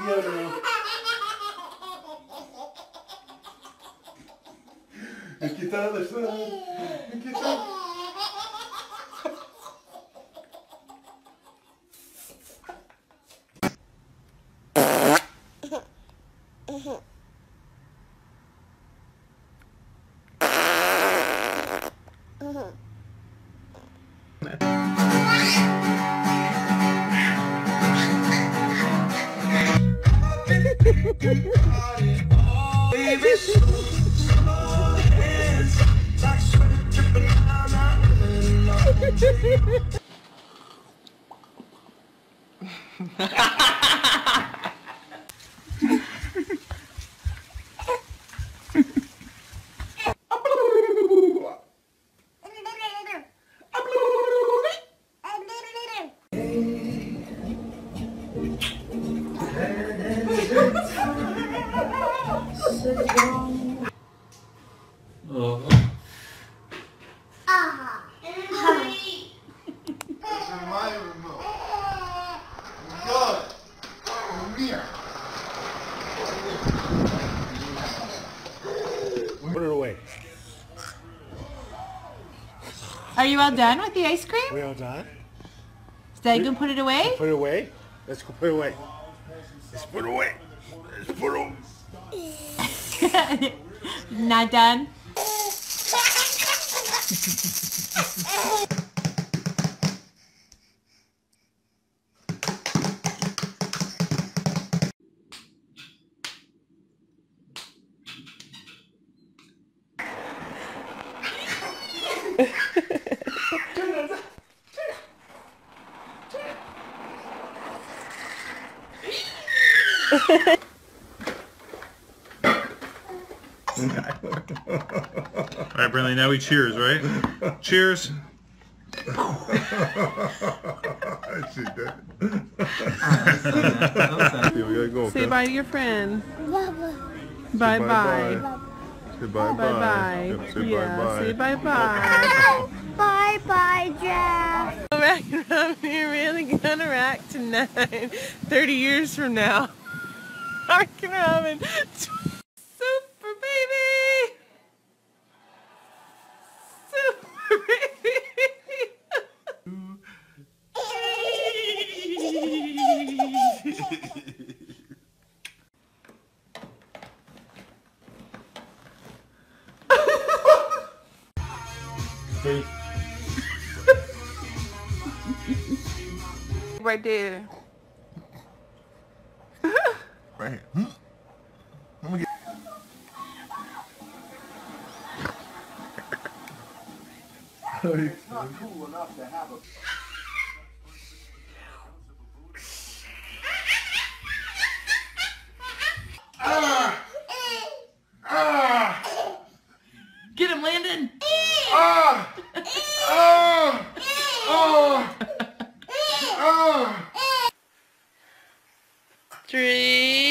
Yo, no. Aquí está la suena. Aquí está. Put it away. Are you all done with the ice cream? We all done? Is Dad gonna put it away? Put it away. Let's go put it away. Let's put it away. Let's put it away. Not done? All right, Brinley, now we cheers, right? Cheers. I see that. Say bye to your friend. Bye Bye-bye. Say bye bye. Bye-bye. Yep, say Yeah, bye say bye. bye-bye. Bye-bye, Jeff. Rack and Robin, you're really gonna rack tonight. 30 years from now. Rack and Robin. Super baby! Super baby! Right there. Right here. Hmm? Let me get. It's not cool enough to have a. Get him, Landon! Three.